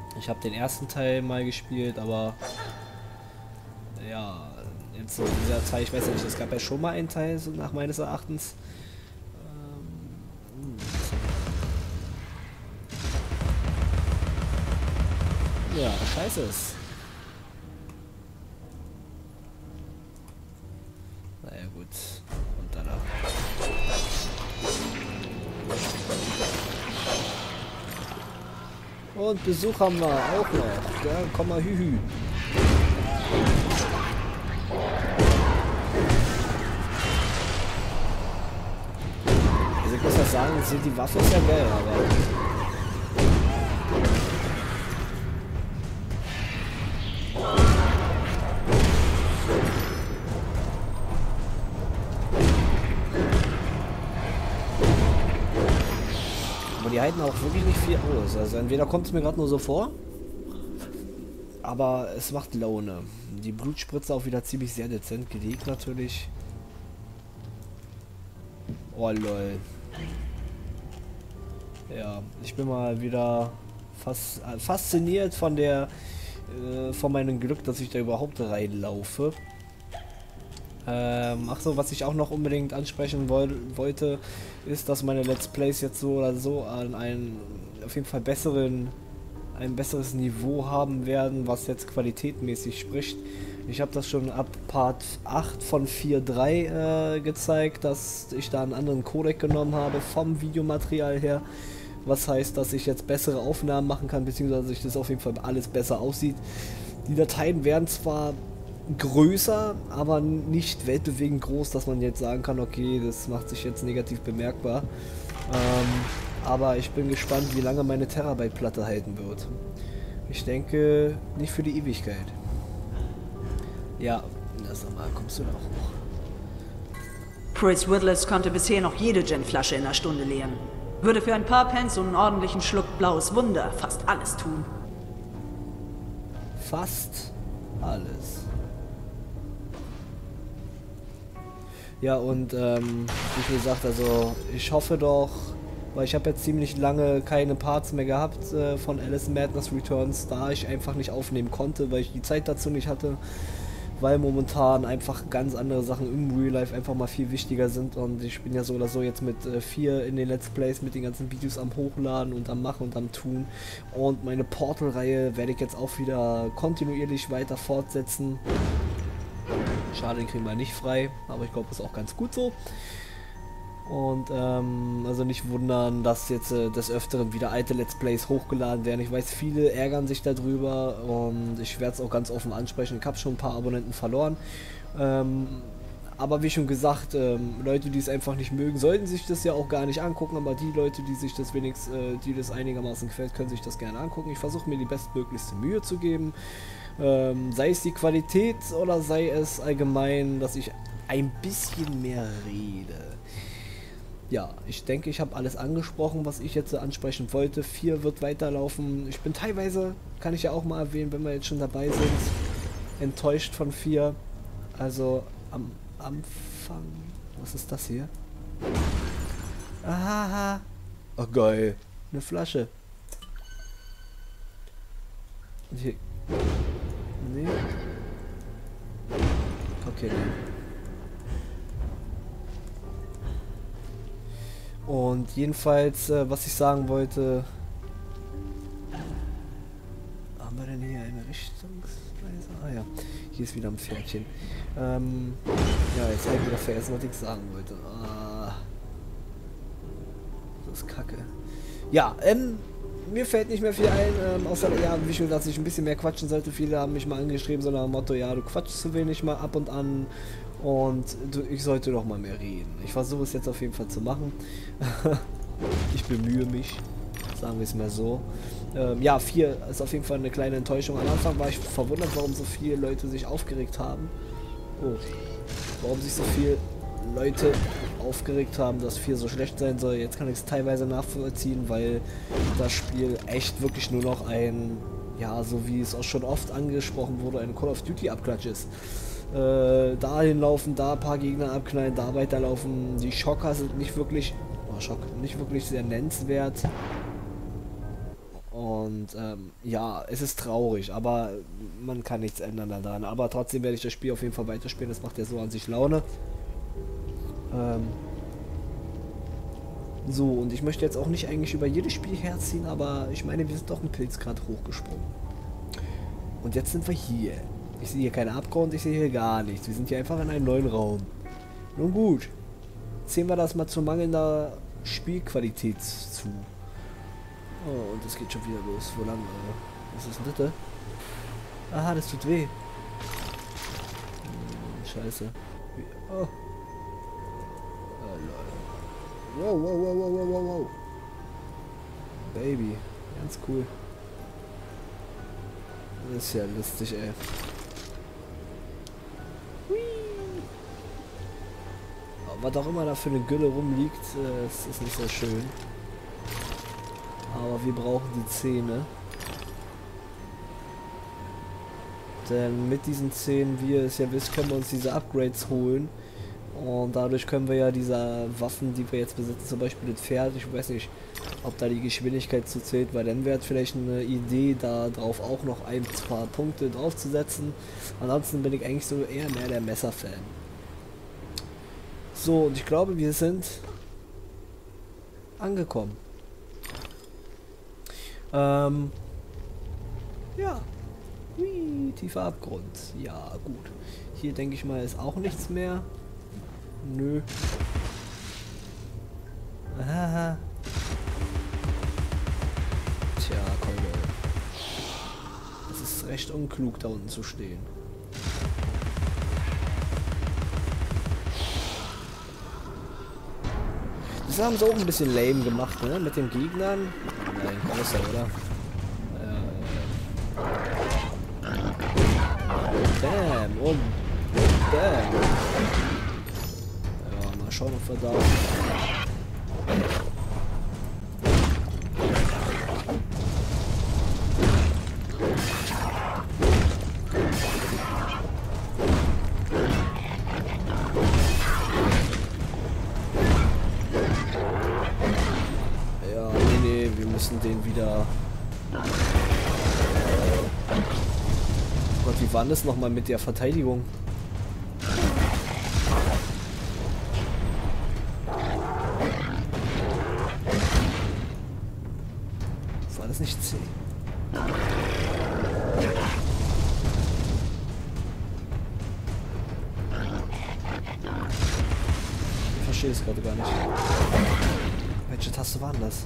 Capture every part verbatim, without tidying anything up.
Ich habe den ersten Teil mal gespielt, aber ja, jetzt in dieser Zeit, ich weiß ja nicht, es gab ja schon mal einen Teil, so nach meines Erachtens. Ähm, ja, scheiße ist. Naja, gut. Und danach. Und Besuch haben wir auch noch. Ja, komm mal, hühü. Also ich muss ja sagen, die Waffe ist ja geil, aber... Aber die halten auch wirklich nicht viel aus. Also entweder kommt es mir gerade nur so vor, aber es macht Laune. Die Blutspritze auch wieder ziemlich sehr dezent gelegt natürlich. Oh lol. Ja, ich bin mal wieder fas fasziniert von der äh, von meinem Glück, dass ich da überhaupt reinlaufe. Ähm, ach so, was ich auch noch unbedingt ansprechen woll wollte, ist, dass meine Let's Plays jetzt so oder so an einen auf jeden Fall besseren, ein besseres Niveau haben werden, was jetzt qualitätmäßig spricht. Ich habe das schon ab Part acht von vier Punkt drei äh, gezeigt, dass ich da einen anderen Codec genommen habe vom Videomaterial her. Was heißt, dass ich jetzt bessere Aufnahmen machen kann, beziehungsweise sich das auf jeden Fall alles besser aussieht. Die Dateien werden zwar größer, aber nicht weltbewegend groß, dass man jetzt sagen kann, okay, das macht sich jetzt negativ bemerkbar. Ähm, aber ich bin gespannt, wie lange meine Terabyte-Platte halten wird. Ich denke, nicht für die Ewigkeit. Ja, lass doch mal, kommst du da hoch? Fritz Witless konnte bisher noch jede Gin-Flasche in einer Stunde leeren. Würde für ein paar Pence und einen ordentlichen Schluck blaues Wunder fast alles tun. Fast alles. Ja, und ähm, wie gesagt, also ich hoffe doch, weil ich habe jetzt ziemlich lange keine Parts mehr gehabt äh, von Alice in Madness Returns, da ich einfach nicht aufnehmen konnte, weil ich die Zeit dazu nicht hatte, weil momentan einfach ganz andere Sachen im Real Life einfach mal viel wichtiger sind und ich bin ja so oder so jetzt mit äh, vier in den Let's Plays mit den ganzen Videos am Hochladen und am Machen und am Tun und meine Portal-Reihe werde ich jetzt auch wieder kontinuierlich weiter fortsetzen. Schade, den kriegen wir nicht frei, aber ich glaube, das ist auch ganz gut so. Und ähm, also nicht wundern, dass jetzt äh, des Öfteren wieder alte Let's Plays hochgeladen werden. Ich weiß, viele ärgern sich darüber und ich werde es auch ganz offen ansprechen. Ich habe schon ein paar Abonnenten verloren. Ähm, aber wie schon gesagt, ähm, Leute, die es einfach nicht mögen, sollten sich das ja auch gar nicht angucken. Aber die Leute, die sich das wenigstens, äh, die das einigermaßen gefällt, können sich das gerne angucken. Ich versuche mir die bestmöglichste Mühe zu geben. Ähm, sei es die Qualität oder sei es allgemein, dass ich ein bisschen mehr rede. Ja, ich denke, ich habe alles angesprochen, was ich jetzt ansprechen wollte. vier wird weiterlaufen. Ich bin teilweise, kann ich ja auch mal erwähnen, wenn wir jetzt schon dabei sind, enttäuscht von vier. Also am Anfang... Was ist das hier? Aha. Oh geil. Eine Flasche. Hier. Nee. Okay, nee. Und jedenfalls, äh, was ich sagen wollte... Haben wir denn hier eine Richtungsweise? Ah ja, hier ist wieder ein Pferdchen. Ähm, ja, jetzt habe ich wieder vergessen, was ich sagen wollte. Ah, das ist kacke. Ja, ähm, mir fällt nicht mehr viel ein, ähm, außer, ja, wie schon gesagt, dass ich ein bisschen mehr quatschen sollte. Viele haben mich mal angeschrieben, so nach dem Motto, ja, du quatschst zu wenig mal ab und an und du, ich sollte doch mal mehr reden. Ich versuche es jetzt auf jeden Fall zu machen. Ich bemühe mich, sagen wir es mal so. Ähm, ja, vier ist auf jeden Fall eine kleine Enttäuschung. Am Anfang war ich verwundert, warum so viele Leute sich aufgeregt haben. Oh, warum sich so viele Leute aufgeregt haben, dass vier so schlecht sein soll. Jetzt kann ich es teilweise nachvollziehen, weil das Spiel echt wirklich nur noch ein, ja, so wie es auch schon oft angesprochen wurde, ein Call of Duty Abklatsch ist. Äh, dahin laufen, da ein paar Gegner abknallen, da weiterlaufen. Die Schocker sind nicht wirklich, oh, Schock, nicht wirklich sehr nennenswert. Und Und ähm, ja, es ist traurig, aber man kann nichts ändern daran. Aber trotzdem werde ich das Spiel auf jeden Fall weiterspielen. Das macht ja so an sich Laune. Ähm so, und ich möchte jetzt auch nicht eigentlich über jedes Spiel herziehen, aber ich meine, wir sind doch einen Pilzgrad hochgesprungen. Und jetzt sind wir hier. Ich sehe hier keinen Abgrund, ich sehe hier gar nichts. Wir sind hier einfach in einem neuen Raum. Nun gut. Sehen wir das mal zu mangelnder Spielqualität zu. Oh, und es geht schon wieder los. Wo lang? Äh, was ist denn das? Aha, das tut weh. Hm, scheiße. Oh. Oh, Leute. Wow, wow, wow, wow, wow, wow. Baby. Ganz cool. Das ist ja lustig, ey. Hui. Was auch immer da für eine Gülle rumliegt, äh, es ist nicht so schön. Aber wir brauchen die Zähne. Denn mit diesen Zähnen, wie ihr es ja wisst, können wir uns diese Upgrades holen. Und dadurch können wir ja diese Waffen, die wir jetzt besitzen, zum Beispiel das Pferd, ich weiß nicht, ob da die Geschwindigkeit zu zählt, weil dann wäre vielleicht eine Idee, da drauf auch noch ein paar Punkte draufzusetzen. Ansonsten bin ich eigentlich so eher mehr der Messer-Fan. So, und ich glaube, wir sind angekommen. Ähm, ja. Hui, tiefer Abgrund. Ja, gut. Hier denke ich mal, ist auch nichts mehr. Nö. Aha. Tja, komm. Es ist recht unklug, da unten zu stehen. Das haben sie auch ein bisschen lame gemacht, ne? Mit den Gegnern. Nein, größer, oder? Äh. Bam und bam. Ja, mal schauen, ob wir da. Den wieder. Oh Gott, wie war das nochmal mit der Verteidigung? War das nicht C? Ich verstehe es gerade gar nicht. Welche Taste war denn das?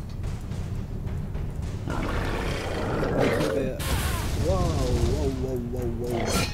Wow, wow, wow, wow, wow.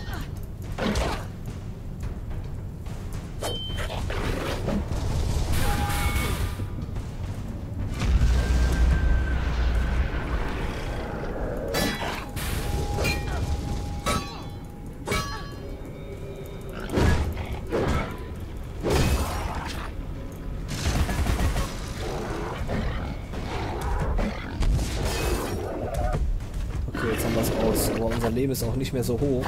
Aber unser Leben ist auch nicht mehr so hoch.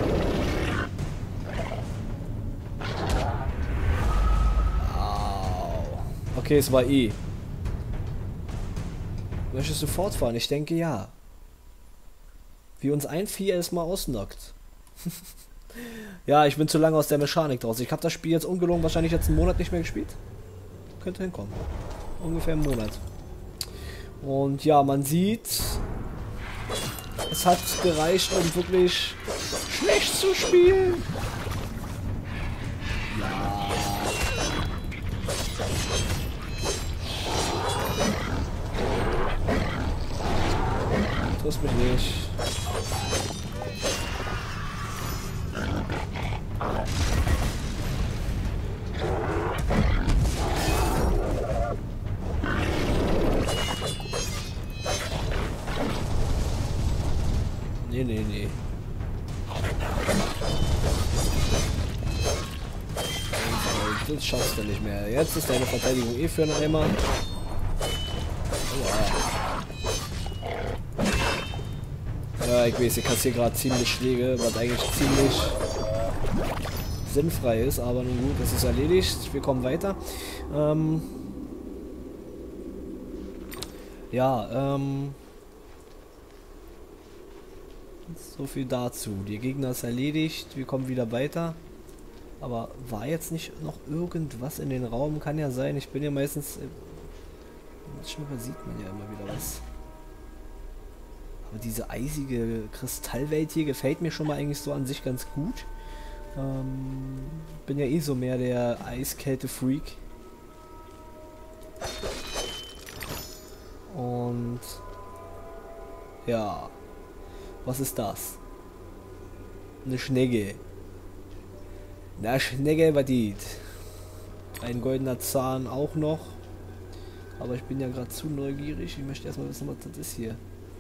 Au. Okay, es war E. Möchtest du fortfahren? Ich denke ja. Wie uns ein Vieh erstmal ausnockt. Ja, ich bin zu lange aus der Mechanik draus. Ich habe das Spiel jetzt ungelogen wahrscheinlich jetzt einen Monat nicht mehr gespielt. Könnte hinkommen. Ungefähr einen Monat. Und ja, man sieht... Es hat gereicht, um wirklich schlecht zu spielen. Ja. Triffst mich nicht. Nee, nee, nee. Das schaffst du nicht mehr. Jetzt ist deine Verteidigung eh für einen Eimer. Ja. Ja, ich weiß, ich kassiere gerade ziemlich Schläge, was eigentlich ziemlich sinnfrei ist, aber nun gut, das ist erledigt. Wir kommen weiter. Ähm ja, ähm... So viel dazu. Der Gegner ist erledigt. Wir kommen wieder weiter. Aber war jetzt nicht noch irgendwas in den Raum? Kann ja sein. Ich bin ja meistens... Manchmal sieht man ja immer wieder was. Aber diese eisige Kristallwelt hier gefällt mir schon mal eigentlich so an sich ganz gut. Ähm, bin ja eh so mehr der Eiskälte-Freak. Und... Ja... Was ist das? Eine Schnecke. Na, Schnecke, was dit? Ein goldener Zahn auch noch. Aber ich bin ja gerade zu neugierig. Ich möchte erstmal wissen, was das ist hier.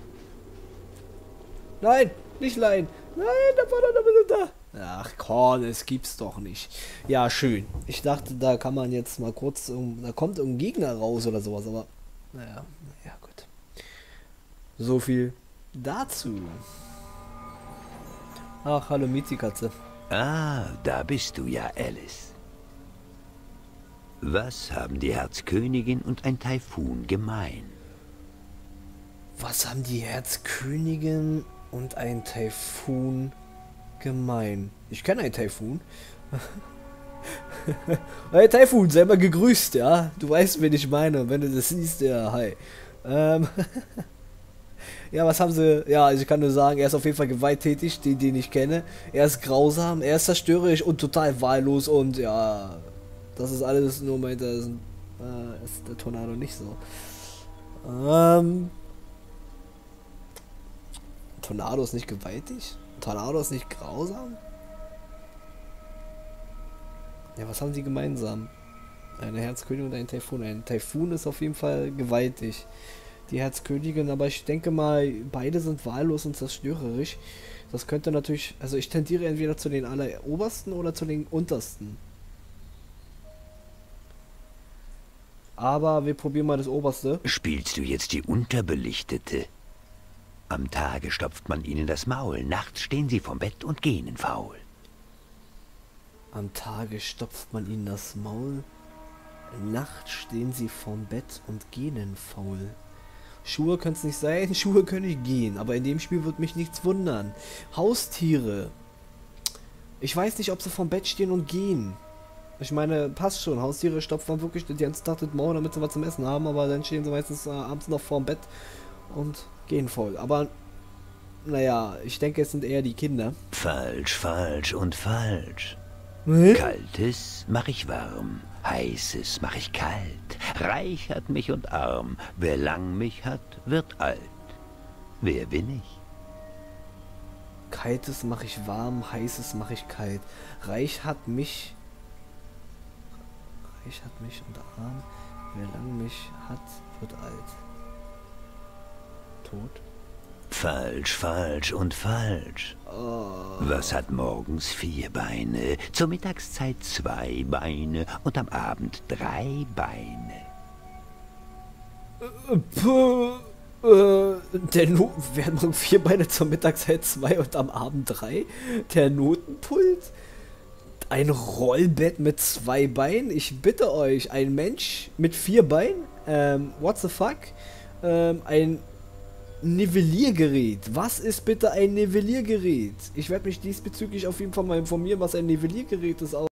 Nein, nicht leihen. Nein, da war da, da, da. Ach komm, das gibt's doch nicht. Ja, schön. Ich dachte, da kann man jetzt mal kurz, um, da kommt irgendein Gegner raus oder sowas, aber naja, naja, gut. So viel dazu. Ach, hallo Miezikatze. Ah, da bist du ja, Alice. Was haben die Herzkönigin und ein Taifun gemein? Was haben die Herzkönigin und ein Taifun gemein? Ich kenne einen Taifun. Hey Taifun, selber gegrüßt, ja? Du weißt, wen ich meine. Wenn du das siehst, ja, hi. Ähm... Ja, was haben sie... Ja, also ich kann nur sagen, er ist auf jeden Fall gewalttätig, den, den ich kenne. Er ist grausam, er ist zerstörerisch und total wahllos und ja... Das ist alles nur meint, das ist, äh, ist der Tornado nicht so. Ähm... Tornado ist nicht gewaltig? Tornado ist nicht grausam? Ja, was haben sie gemeinsam? Eine Herzkönigin und ein Taifun. Ein Taifun ist auf jeden Fall gewaltig. Die Herzkönigin, aber ich denke mal, beide sind wahllos und zerstörerisch. Das könnte natürlich, also ich tendiere entweder zu den allerobersten oder zu den untersten. Aber wir probieren mal das oberste. Spielst du jetzt die Unterbelichtete? Am Tage stopft man ihnen das Maul, nachts stehen sie vom Bett und gähnen faul. Am Tage stopft man ihnen das Maul, nachts stehen sie vorm Bett und gähnen faul. Schuhe können es nicht sein, Schuhe können nicht gehen, aber in dem Spiel wird mich nichts wundern. Haustiere. Ich weiß nicht, ob sie vom Bett stehen und gehen. Ich meine, passt schon, Haustiere stopft man wirklich den ganzen Tag das Maul, damit sie was zum Essen haben, aber dann stehen sie meistens äh, abends noch vorm Bett und gehen voll. Aber, naja, ich denke, es sind eher die Kinder. Falsch, falsch und falsch. Hm? Kaltes mach ich warm, heißes mach ich kalt. Reich hat mich und arm, wer lang mich hat, wird alt. Wer bin ich? Kaltes mache ich warm, heißes mache ich kalt. Reich hat mich... Reich hat mich und arm, wer lang mich hat, wird alt. Tot? Falsch, falsch und falsch. Oh. Was hat morgens vier Beine, zur Mittagszeit zwei Beine und am Abend drei Beine? Äh, puh, äh, der no werden morgen vier Beine zur Mittagszeit zwei und am Abend drei? Der Notenpult? Ein Rollbett mit zwei Beinen? Ich bitte euch, ein Mensch mit vier Beinen? Ähm, what the fuck? Ähm, ein Nivelliergerät. Was ist bitte ein Nivelliergerät? Ich werde mich diesbezüglich auf jeden Fall mal informieren, was ein Nivelliergerät ist.